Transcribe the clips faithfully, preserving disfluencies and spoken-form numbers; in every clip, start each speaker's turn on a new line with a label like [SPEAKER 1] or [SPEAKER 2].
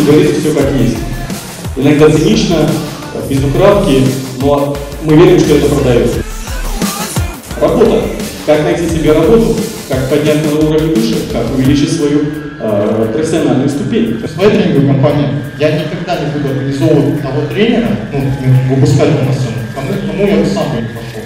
[SPEAKER 1] говорится все как есть. Иногда цинично, без украдки, но мы верим, что это продается. Работа. Как найти себе работу, как подняться на уровень выше, как увеличить свою э, профессиональную ступень.
[SPEAKER 2] В своей тренинговой компании я никогда не буду организовывать того тренера, ну, выпускать его на сцену, кому, кому я бы сам бы не пошел.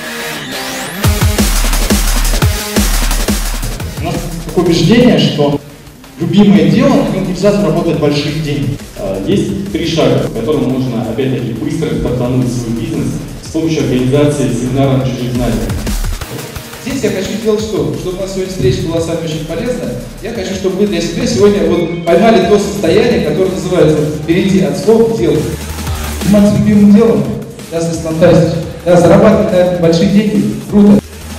[SPEAKER 2] У нас такое убеждение, что любимое дело, на нем нельзя заработать больших денег.
[SPEAKER 1] Есть три шага, по которым можно, опять-таки, быстро стартануть свой бизнес с помощью организации семинара на чужих знаниях.
[SPEAKER 3] Здесь я хочу сделать что? Чтобы у нас сегодня встреча была с вами очень полезная, я хочу, чтобы вы для себя сегодня вот поймали то состояние, которое называется «перейти от слов к делу». Заниматься любимым делом, да, фантастика, да, зарабатывать на этом большие деньги, круто.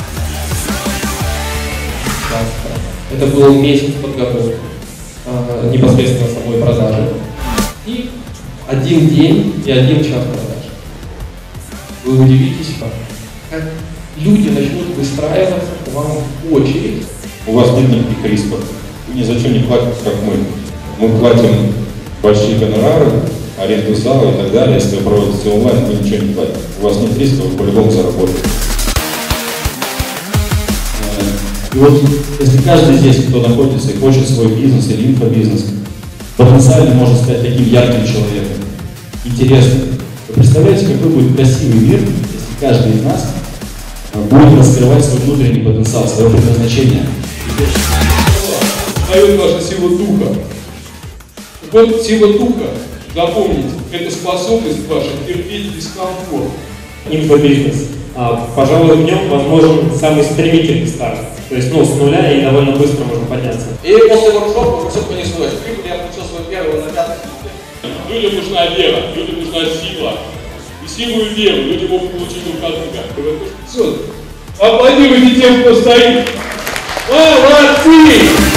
[SPEAKER 4] Это был месяц подготовки, э, непосредственно самой продажи. И один день и один час продаж. Вы удивитесь, как, как люди начнут выстраиваться к вам в очередь.
[SPEAKER 5] У вас нет никаких рисков. Вы ни зачем не платите, как мы. Мы платим большие гонорары, аренду зала и так далее. Если вы проводите онлайн, вы ничего не платите. У вас нет риска, вы по-любому заработаете.
[SPEAKER 6] И вот если каждый здесь, кто находится и хочет свой бизнес или инфобизнес, потенциально может стать таким ярким человеком, интересным. Вы представляете, какой будет красивый мир, если каждый из нас будет раскрывать свой внутренний потенциал, свое предназначение.
[SPEAKER 7] Дает ваша сила духа. Вот сила духа, запомните, это способность ваша терпеть дискомфорт.
[SPEAKER 8] Инфобизнес. А, пожалуй, в нем возможен самый стремительный старт. То есть, ну, с нуля и довольно быстро можно подняться.
[SPEAKER 9] И после воркшопа все понеслось. В прибыль я получил свой первый на пятый.
[SPEAKER 7] Людям нужна вера, людям нужна сила. И силу и веру люди могут получить друг от друга. Все. Аплодируйте тем, кто стоит. Молодцы!